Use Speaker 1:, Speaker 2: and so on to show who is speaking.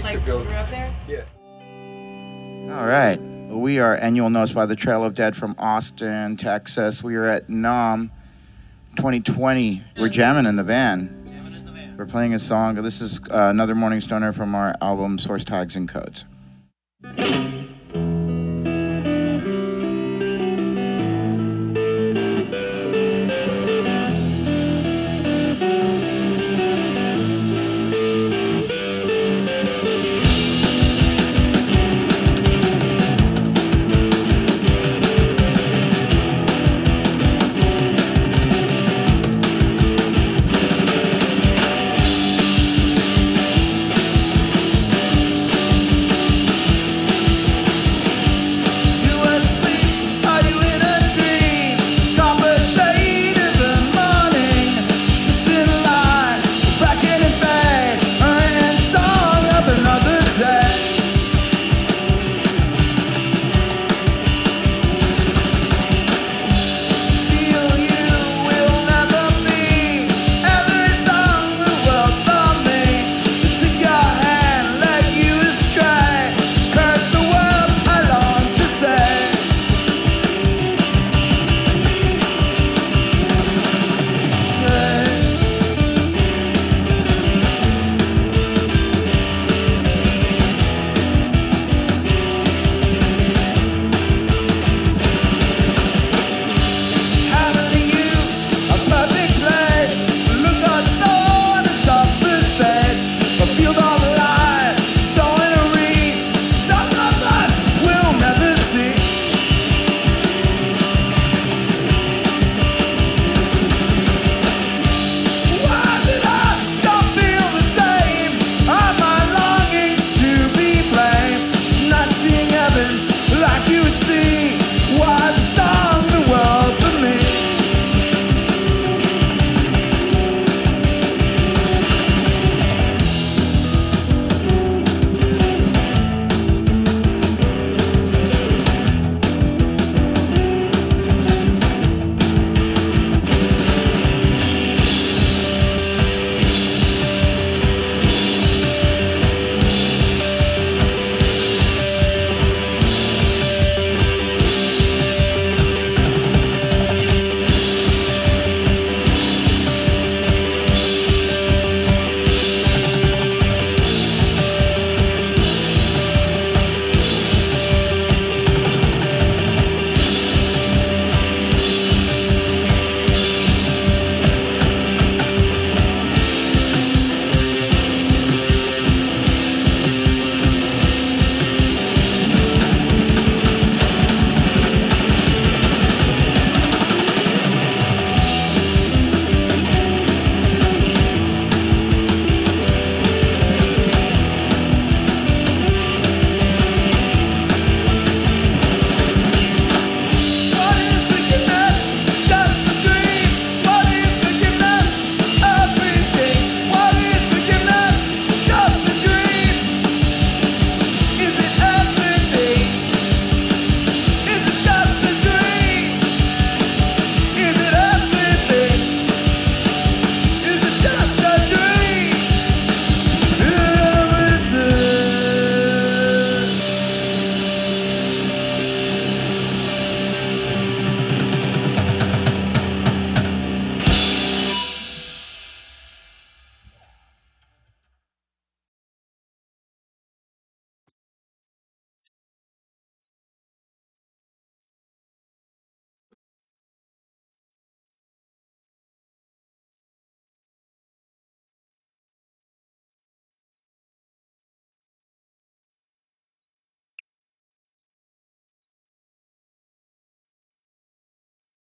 Speaker 1: used to build.
Speaker 2: We're up there?
Speaker 1: Yeah.
Speaker 3: All right. Well, we are Annual Notes by the Trail of Dead from Austin, Texas. We are at NAMM 2020. We're jamming in the van. We're playing a song. This is Another Morning Stoner from our album Source Tags and Codes.